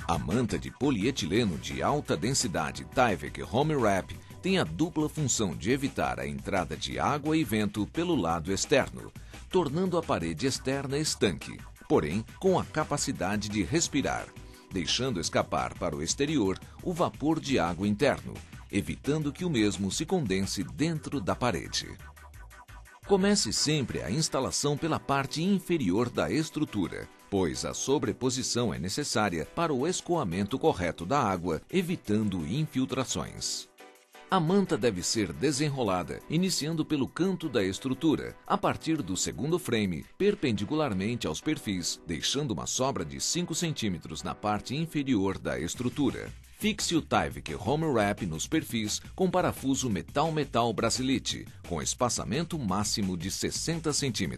A manta de polietileno de alta densidade Tyvek Home Wrap tem a dupla função de evitar a entrada de água e vento pelo lado externo, tornando a parede externa estanque, porém com a capacidade de respirar, deixando escapar para o exterior o vapor de água interno, evitando que o mesmo se condense dentro da parede. Comece sempre a instalação pela parte inferior da estrutura, pois a sobreposição é necessária para o escoamento correto da água, evitando infiltrações. A manta deve ser desenrolada, iniciando pelo canto da estrutura, a partir do segundo frame, perpendicularmente aos perfis, deixando uma sobra de 5 cm na parte inferior da estrutura. Fixe o Tyvek Home Wrap nos perfis com parafuso metal-metal brasilite, com espaçamento máximo de 60 cm.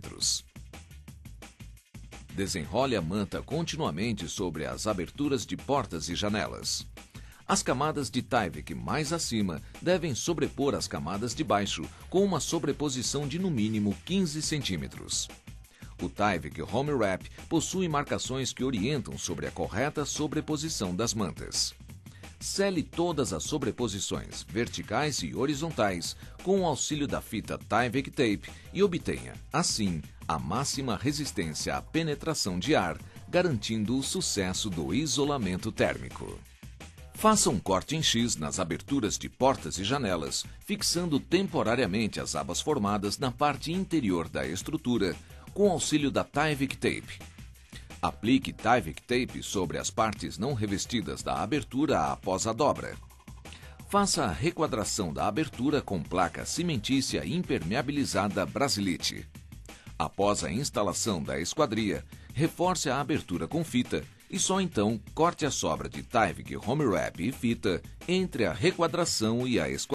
Desenrole a manta continuamente sobre as aberturas de portas e janelas. As camadas de Tyvek mais acima devem sobrepor as camadas de baixo, com uma sobreposição de no mínimo 15 cm. O Tyvek Home Wrap possui marcações que orientam sobre a correta sobreposição das mantas. Sele todas as sobreposições, verticais e horizontais, com o auxílio da fita Tyvek Tape e obtenha, assim, a máxima resistência à penetração de ar, garantindo o sucesso do isolamento térmico. Faça um corte em X nas aberturas de portas e janelas, fixando temporariamente as abas formadas na parte interior da estrutura, com o auxílio da Tyvek Tape. Aplique Tyvek Tape sobre as partes não revestidas da abertura após a dobra. Faça a requadração da abertura com placa cimentícia impermeabilizada Brasilite. Após a instalação da esquadria, reforce a abertura com fita e só então corte a sobra de Tyvek Home Wrap e fita entre a requadração e a esquadria.